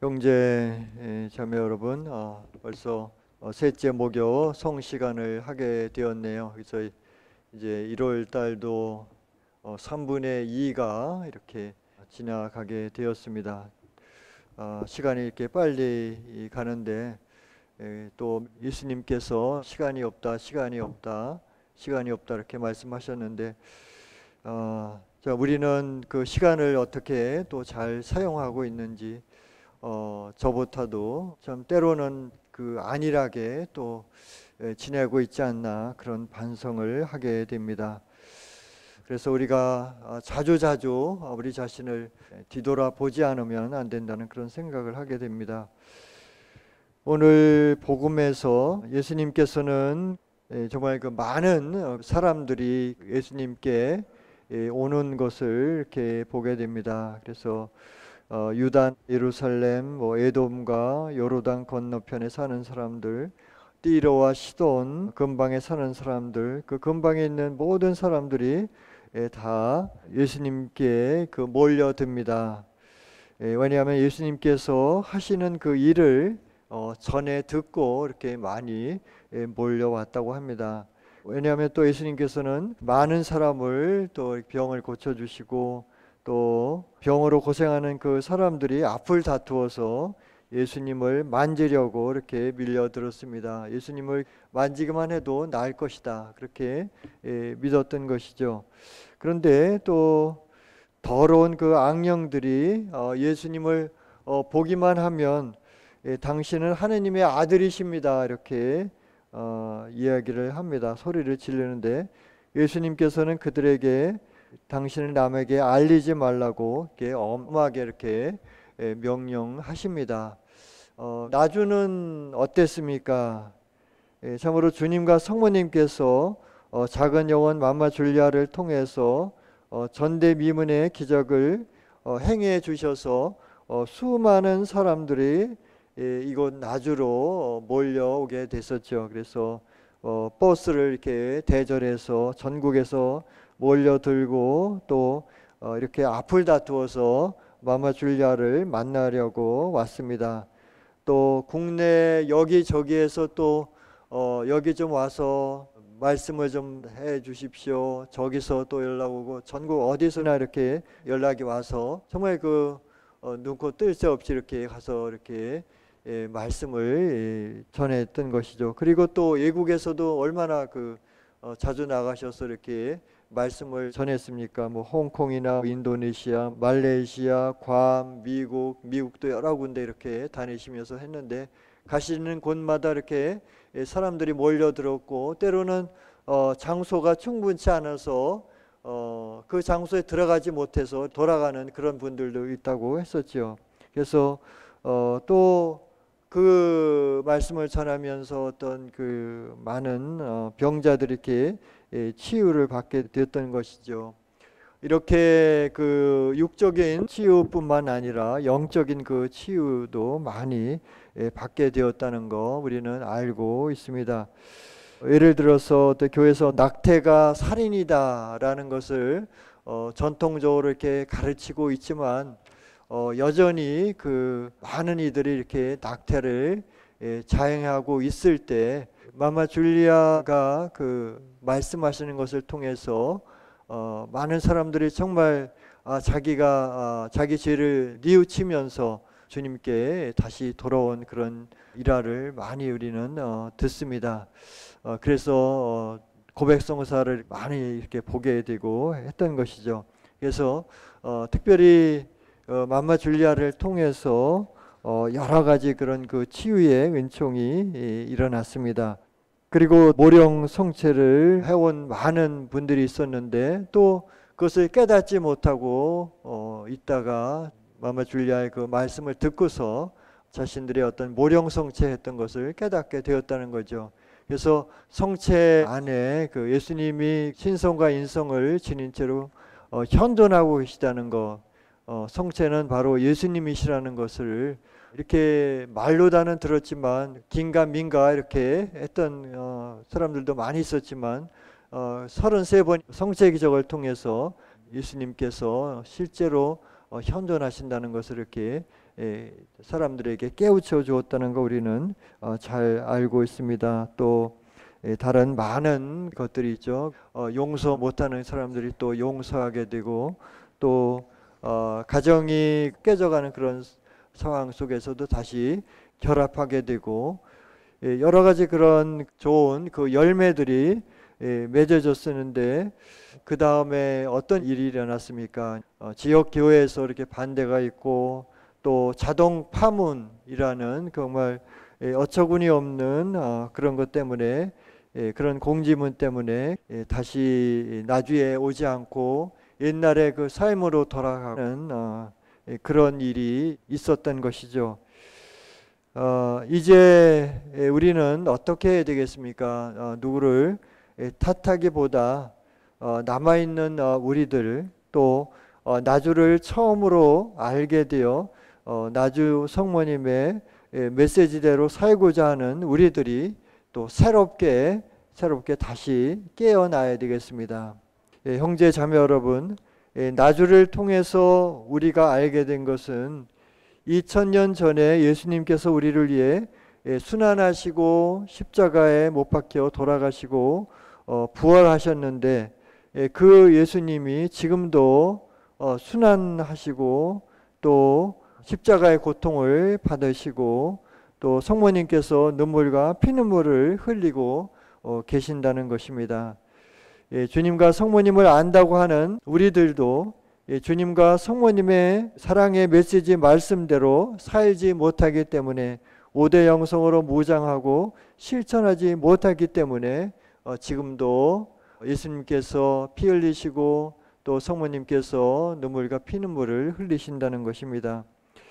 형제 자매 여러분, 벌써 셋째 목요 성 시간을 하게 되었네요. 그래서 이제 1월 달도 3분의 2가 이렇게 지나가게 되었습니다. 시간이 이렇게 빨리 가는데 또 예수님께서 시간이 없다 이렇게 말씀하셨는데, 자, 우리는 그 시간을 어떻게 또 잘 사용하고 있는지 저보다도 좀 때로는 그 안일하게 또 지내고 있지 않나, 그런 반성을 하게 됩니다. 그래서 우리가 자주자주 우리 자신을 뒤돌아보지 않으면 안 된다는 그런 생각을 하게 됩니다. 오늘 복음에서 예수님께서는 정말 그 많은 사람들이 예수님께 오는 것을 이렇게 보게 됩니다. 그래서 유다, 예루살렘, 에돔과 요르단 건너편에 사는 사람들, 띠로와 시돈 근방에 사는 사람들, 그 근방에 있는 모든 사람들이 다 예수님께 몰려듭니다. 왜냐하면 예수님께서 하시는 그 일을 전에 듣고 이렇게 많이 몰려왔다고 합니다. 왜냐하면 또 예수님께서는 많은 사람을 또 병을 고쳐주시고, 또 병으로 고생하는 그 사람들이 앞을 다투어서 예수님을 만지려고 이렇게 밀려들었습니다. 예수님을 만지기만 해도 나을 것이다, 그렇게 믿었던 것이죠. 그런데 또 더러운 그 악령들이 예수님을 보기만 하면 당신은 하느님의 아들이십니다, 이렇게 이야기를 합니다. 소리를 지르는데 예수님께서는 그들에게 당신을 남에게 알리지 말라고 이렇게 엄하게 이렇게 명령하십니다. 나주는 어땠습니까? 참으로 주님과 성모님께서 작은 여원 맘마 줄리아를 통해서 전대미문의 기적을 행해 주셔서 수많은 사람들이 이곳 나주로 몰려오게 됐었죠. 그래서 버스를 이렇게 대절해서 전국에서 몰려들고 또 이렇게 앞을 다투어서 마마 줄리아를 만나려고 왔습니다. 또 국내 여기저기에서 또 여기 좀 와서 말씀을 좀 해 주십시오, 저기서 또 연락 오고, 전국 어디서나 이렇게 연락이 와서 정말 그 눈코 뜰 새 없이 이렇게 가서 이렇게 말씀을 전했던 것이죠. 그리고 또 외국에서도 얼마나 자주 나가셔서 이렇게 말씀을 전했습니까? 홍콩이나 인도네시아, 말레이시아, 괌, 미국도 여러 군데 이렇게 다니시면서 했는데, 가시는 곳마다 이렇게 사람들이 몰려들었고, 때로는 장소가 충분치 않아서 그 장소에 들어가지 못해서 돌아가는 그런 분들도 있다고 했었죠. 그래서 또 그 말씀을 전하면서 어떤 그 많은 병자들이 이렇게 치유를 받게 되었던 것이죠. 이렇게 그 육적인 치유뿐만 아니라 영적인 그 치유도 많이 받게 되었다는 거 우리는 알고 있습니다. 예를 들어서 또 교회에서 낙태가 살인이다라는 것을 전통적으로 이렇게 가르치고 있지만, 여전히 그 많은 이들이 이렇게 낙태를 자행하고 있을 때 마마 줄리아가 그 말씀하시는 것을 통해서 많은 사람들이 정말 자기가 자기 죄를 뉘우치면서 주님께 다시 돌아온 그런 일화를 많이 우리는 듣습니다. 그래서 고백성사를 많이 이렇게 보게 되고 했던 것이죠. 그래서 특별히 맘마 줄리아를 통해서 여러 가지 그런 그 치유의 은총이 일어났습니다. 그리고 모령 성체를 해온 많은 분들이 있었는데, 또 그것을 깨닫지 못하고 있다가 맘마 줄리아의 그 말씀을 듣고서 자신들의 어떤 모령 성체했던 것을 깨닫게 되었다는 거죠. 그래서 성체 안에 그 예수님이 신성과 인성을 지닌 채로 현존하고 계시다는 것, 성체는 바로 예수님이시라는 것을 이렇게 말로다는 들었지만, 긴가민가 이렇게 했던 사람들도 많이 있었지만, 33번 성체 기적을 통해서 예수님께서 실제로 현존하신다는 것을 이렇게 사람들에게 깨우쳐 주었다는 거 우리는 잘 알고 있습니다. 또 다른 많은 것들이 있죠. 용서 못하는 사람들이 또 용서하게 되고, 또 가정이 깨져가는 그런 상황 속에서도 다시 결합하게 되고, 여러 가지 그런 좋은 그 열매들이 맺어졌었는데, 그 다음에 어떤 일이 일어났습니까? 지역 교회에서 이렇게 반대가 있고, 또 자동 파문이라는 정말 어처구니 없는 그런 것 때문에, 그런 공지문 때문에 다시 나주에 오지 않고 옛날에 그 삶으로 돌아가는 그런 일이 있었던 것이죠. 이제 우리는 어떻게 해야 되겠습니까? 누구를 탓하기보다 남아있는 우리들, 또 나주를 처음으로 알게 되어 나주 성모님의 메시지대로 살고자 하는 우리들이 또 새롭게 다시 깨어나야 되겠습니다. 형제 자매 여러분, 나주를 통해서 우리가 알게 된 것은 2000년 전에 예수님께서 우리를 위해 순환하시고 십자가에 못 박혀 돌아가시고 부활하셨는데, 그 예수님이 지금도 순환하시고 또 십자가의 고통을 받으시고 또 성모님께서 눈물과 피눈물을 흘리고 계신다는 것입니다. 주님과 성모님을 안다고 하는 우리들도 주님과 성모님의 사랑의 메시지 말씀대로 살지 못하기 때문에 5대 영성으로 무장하고 실천하지 못하기 때문에 지금도 예수님께서 피 흘리시고 또 성모님께서 눈물과 피눈물을 흘리신다는 것입니다.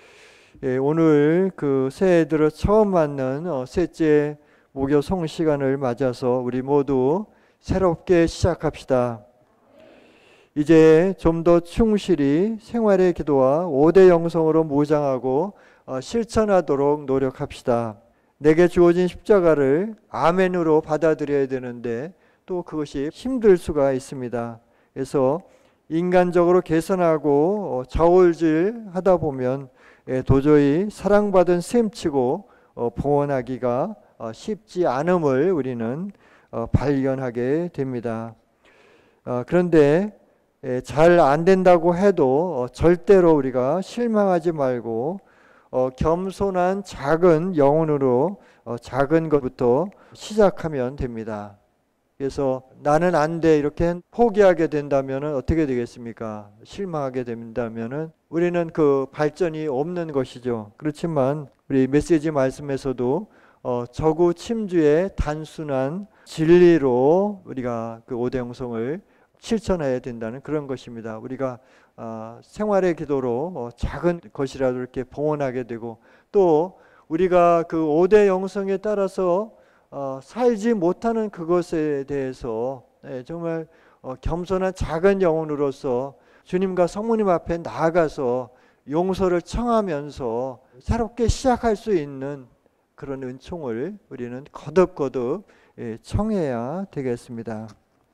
오늘 그 새해 들어 처음 맞는 셋째 목요 송 시간을 맞아서 우리 모두 새롭게 시작합시다. 이제 좀 더 충실히 생활의 기도와 5대 영성으로 무장하고 실천하도록 노력합시다. 내게 주어진 십자가를 아멘으로 받아들여야 되는데 또 그것이 힘들 수가 있습니다. 그래서 인간적으로 개선하고 좌울질 하다 보면 도저히 사랑받은 셈치고 봉헌하기가 쉽지 않음을 우리는 발견하게 됩니다. 그런데 잘 안 된다고 해도 절대로 우리가 실망하지 말고 겸손한 작은 영혼으로 작은 것부터 시작하면 됩니다. 그래서 나는 안 돼 이렇게 포기하게 된다면 어떻게 되겠습니까? 실망하게 된다면 우리는 그 발전이 없는 것이죠. 그렇지만 우리 메시지 말씀에서도 저구 침주의 단순한 진리로 우리가 그 5대 영성을 실천해야 된다는 그런 것입니다. 우리가 생활의 기도로 작은 것이라도 이렇게 봉헌하게 되고, 또 우리가 그 5대 영성에 따라서 살지 못하는 그것에 대해서 정말 겸손한 작은 영혼으로서 주님과 성모님 앞에 나아가서 용서를 청하면서 새롭게 시작할 수 있는 그런 은총을 우리는 거듭 청해야 되겠습니다.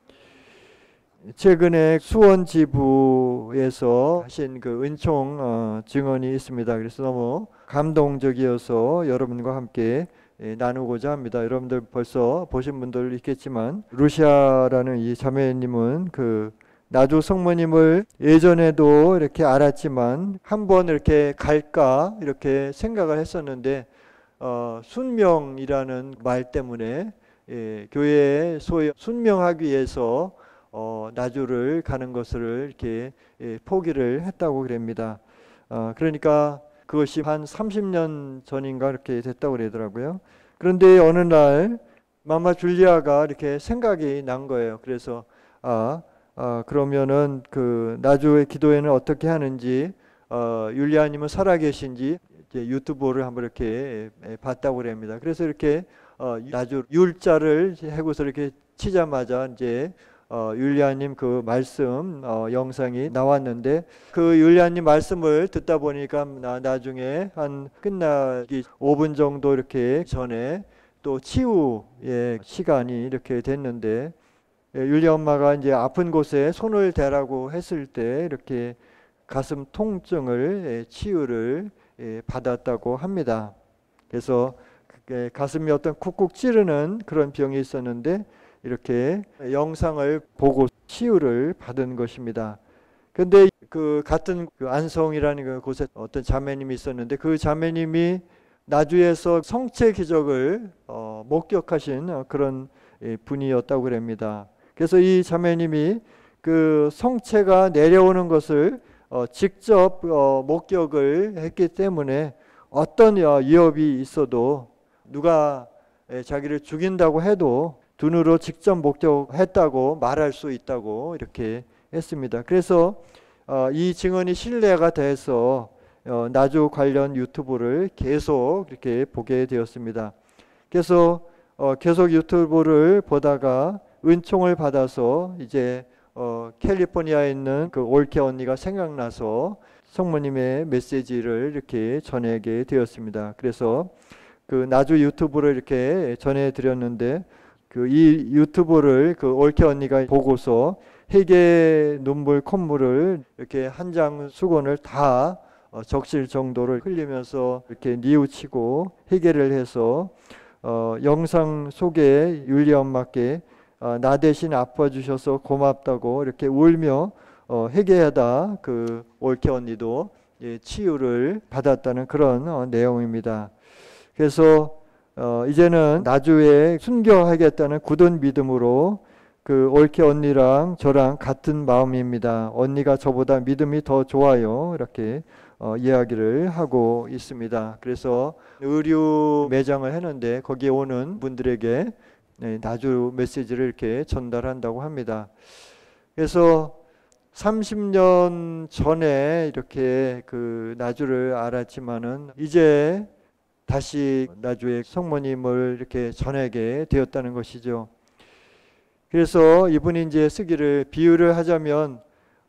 최근에 수원 지부에서 하신 그 은총 증언이 있습니다. 그래서 너무 감동적이어서 여러분과 함께 나누고자 합니다. 여러분들 벌써 보신 분들 있겠지만, 루시아라는 이 자매님은 그 나주 성모님을 예전에도 이렇게 알았지만 한번 이렇게 갈까 이렇게 생각을 했었는데 순명이라는 말 때문에 교회에 소위 순명하기 위해서 나주를 가는 것을 이렇게 포기를 했다고 그럽니다. 그러니까 그것이 한 30년 전인가 이렇게 됐다고 그러더라고요. 그런데 어느 날 마마 줄리아가 이렇게 생각이 난 거예요. 그래서 그러면은 그 나주의 기도회는 어떻게 하는지, 율리아님은 살아계신지 이제 유튜브를 한번 이렇게 봤다고 그럽니다. 그래서 이렇게 나주 율자를 해고서 이렇게 치자마자 이제 율리아님 그 말씀 영상이 나왔는데, 그 율리아님 말씀을 듣다 보니까 나중에 한 끝나기 5분 정도 이렇게 전에 또 치유의 시간이 이렇게 됐는데, 율리아 엄마가 이제 아픈 곳에 손을 대라고 했을 때 이렇게 가슴 통증을 치유를 받았다고 합니다. 그래서 가슴이 어떤 쿡쿡 찌르는 그런 병이 있었는데 이렇게 영상을 보고 치유를 받은 것입니다. 근데 그 같은 그 안성이라는 그 곳에 어떤 자매님이 있었는데 그 자매님이 나주에서 성체 기적을 목격하신 그런 분이었다고 그럽니다. 그래서 이 자매님이 그 성체가 내려오는 것을 직접 목격을 했기 때문에 어떤 위협이 있어도 누가 자기를 죽인다고 해도 눈으로 직접 목격했다고 말할 수 있다고 이렇게 했습니다. 그래서 이 증언이 신뢰가 돼서 나주 관련 유튜브를 계속 이렇게 보게 되었습니다. 그래서 계속 유튜브를 보다가 은총을 받아서 이제 캘리포니아에 있는 그 올케 언니가 생각나서 성모님의 메시지를 이렇게 전하게 되었습니다. 그래서 그 나주 유튜브를 이렇게 전해 드렸는데 그 이 유튜브를 그 올케 언니가 보고서 회개 눈물 콧물을 이렇게 한 장 수건을 다 적실 정도를 흘리면서 이렇게 뉘우치고 회개를 해서 영상 속에 율리 엄마께 나 대신 아파주셔서 고맙다고 이렇게 울며 회개하다 그 올케 언니도 치유를 받았다는 그런 내용입니다. 그래서 이제는 나주에 순교하겠다는 굳은 믿음으로 그 올케 언니랑 저랑 같은 마음입니다. 언니가 저보다 믿음이 더 좋아요. 이렇게 이야기를 하고 있습니다. 그래서 의류 매장을 했는데 거기에 오는 분들에게 나주 메시지를 이렇게 전달한다고 합니다. 그래서 30년 전에 이렇게 그 나주를 알았지만은 이제 다시 나주의 성모님을 이렇게 전하게 되었다는 것이죠. 그래서 이분이 이제 쓰기를 비유를 하자면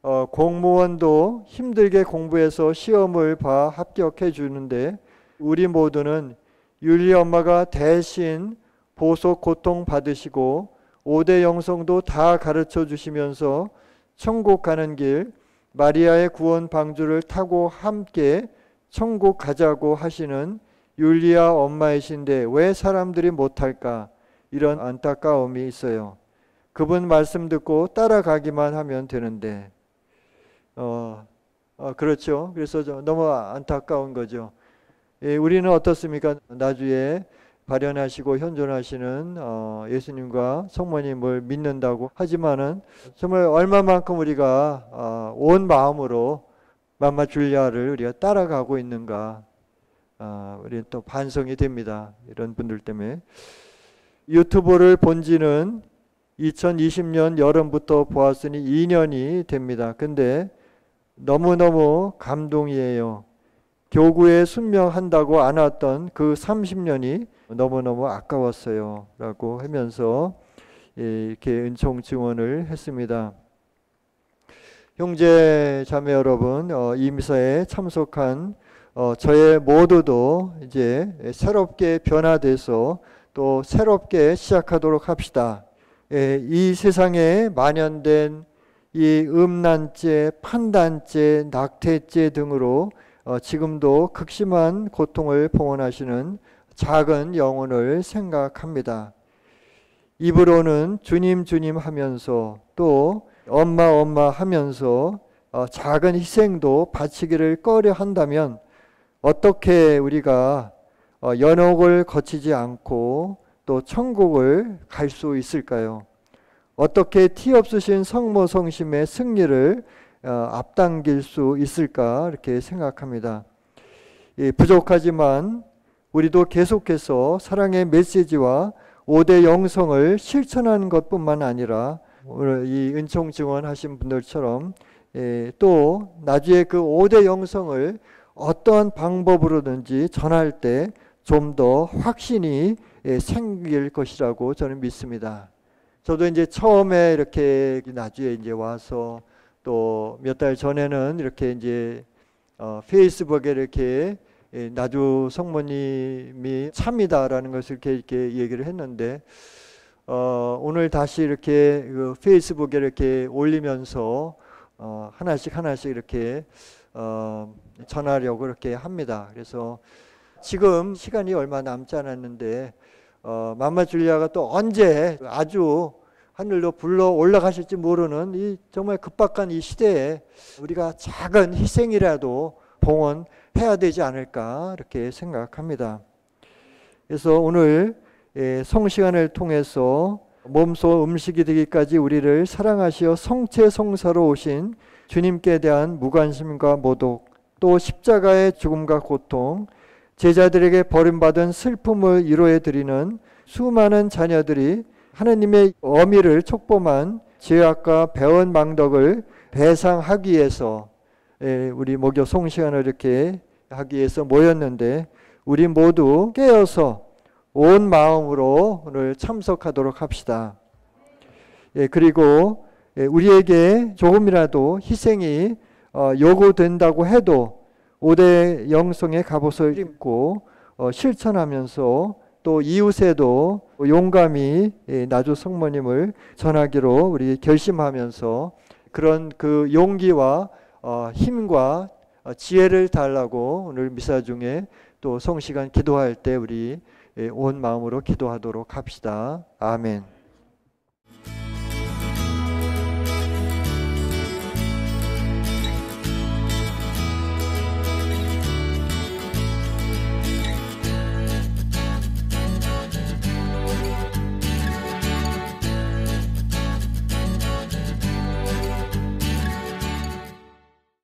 공무원도 힘들게 공부해서 시험을 봐 합격해 주는데 우리 모두는 율리 엄마가 대신 보석 고통 받으시고 5대 영성도 다 가르쳐 주시면서 천국 가는 길 마리아의 구원 방주를 타고 함께 천국 가자고 하시는 율리아 엄마이신데 왜 사람들이 못할까? 이런 안타까움이 있어요. 그분 말씀 듣고 따라가기만 하면 되는데 그렇죠. 그래서 너무 안타까운 거죠. 우리는 어떻습니까? 나주에 발현하시고 현존하시는 예수님과 성모님을 믿는다고 하지만은 정말 얼마만큼 우리가 온 마음으로 맘마 줄리아를 우리가 따라가고 있는가, 우리는 또 반성이 됩니다. 이런 분들 때문에. 유튜브를 본 지는 2020년 여름부터 보았으니 2년이 됩니다. 근데 너무너무 감동이에요. 교구에 순명한다고 안 왔던 그 30년이 너무너무 아까웠어요. 라고 하면서 이렇게 은총 증언을 했습니다. 형제 자매 여러분, 이 미사에 참석한 저의 모두도 이제 새롭게 변화돼서 또 새롭게 시작하도록 합시다. 이 세상에 만연된 이 음란죄, 판단죄, 낙태죄 등으로 지금도 극심한 고통을 봉헌하시는 작은 영혼을 생각합니다. 입으로는 주님 주님 하면서 또 엄마 엄마 하면서 작은 희생도 바치기를 꺼려 한다면 어떻게 우리가 연옥을 거치지 않고 또 천국을 갈 수 있을까요? 어떻게 티 없으신 성모 성심의 승리를 앞당길 수 있을까 이렇게 생각합니다. 부족하지만 우리도 계속해서 사랑의 메시지와 5대 영성을 실천하는 것뿐만 아니라 오늘 이 은총 증언하신 분들처럼 또 나중에 그 5대 영성을 어떠한 방법으로든지 전할 때 좀 더 확신이 생길 것이라고 저는 믿습니다. 저도 이제 처음에 이렇게 나주에 이제 와서 또 몇 달 전에는 이렇게 이제 페이스북에 이렇게 나주 성모님이 참이다라는 것을 이렇게 얘기를 했는데 오늘 다시 이렇게 그 페이스북에 이렇게 올리면서 하나씩 이렇게 전하려고 그렇게 합니다. 그래서 지금 시간이 얼마 남지 않았는데 맘마 줄리아가 또 언제 아주 하늘로 불러 올라가실지 모르는 이 정말 급박한 이 시대에 우리가 작은 희생이라도 봉헌해야 되지 않을까 이렇게 생각합니다. 그래서 오늘 성시간을 통해서 몸소 음식이 되기까지 우리를 사랑하시어 성체성사로 오신 주님께 대한 무관심과 모독, 또 십자가의 죽음과 고통, 제자들에게 버림받은 슬픔을 위로해 드리는 수많은 자녀들이 하느님의 어미를 촉범한 죄악과 배은망덕을 배상하기 위해서 우리 목요 송시간을 이렇게 하기 위해서 모였는데 우리 모두 깨어서 온 마음으로 오늘 참석하도록 합시다. 그리고 우리에게 조금이라도 희생이 요구된다고 해도 5대 영성의 갑옷을 입고 실천하면서 또 이웃에도 용감히 나주 성모님을 전하기로 우리 결심하면서 그런 그 용기와 힘과 지혜를 달라고 오늘 미사 중에 또 성시간 기도할 때 우리 온 마음으로 기도하도록 합시다. 아멘.